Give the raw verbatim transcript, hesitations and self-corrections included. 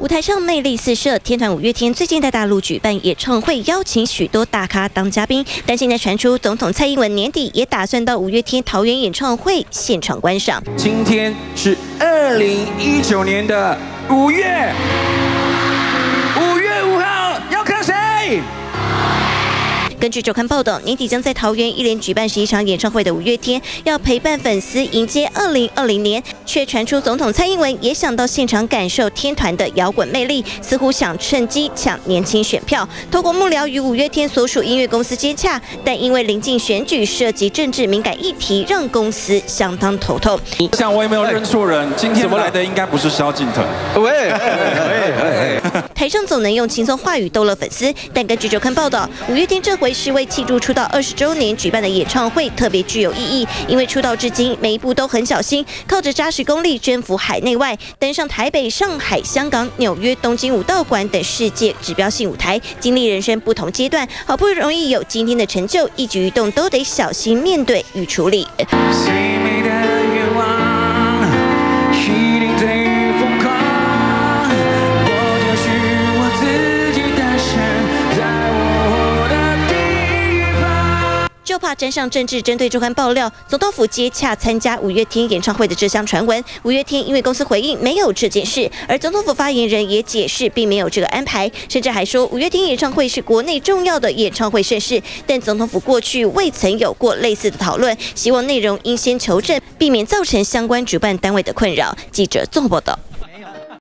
舞台上魅力四射，天团五月天最近在大陆举办演唱会，邀请许多大咖当嘉宾。但现在传出，总统蔡英文年底也打算到五月天桃园演唱会现场观赏。 今天是二零一九年的五月，五月五号，要看谁？ 根据周刊报道，年底将在桃园一连举办十一场演唱会的五月天，要陪伴粉丝迎接二零二零年，却传出总统蔡英文也想到现场感受天团的摇滚魅力，似乎想趁机抢年轻选票。透过幕僚与五月天所属音乐公司接洽，但因为临近选举，涉及政治敏感议题，让公司相当头痛。 我想我也没有认错人，今天来的应该不是萧敬腾。喂， 台上总能用轻松话语逗乐粉丝，但根据周刊报道，五月天这回是为庆祝出道二十周年举办的演唱会，特别具有意义。因为出道至今，每一步都很小心，靠着扎实功力征服海内外，登上台北、上海、香港、纽约、东京武道馆等世界指标性舞台，经历人生不同阶段，好不容易有今天的成就，一举一动都得小心面对与处理。 就怕沾上政治，针对周刊爆料，总统府接洽参加五月天演唱会的这项传闻。五月天因为公司回应没有这件事，而总统府发言人也解释并没有这个安排，甚至还说五月天演唱会是国内重要的演唱会盛事，但总统府过去未曾有过类似的讨论，希望内容应先求证，避免造成相关主办单位的困扰。记者综合报道。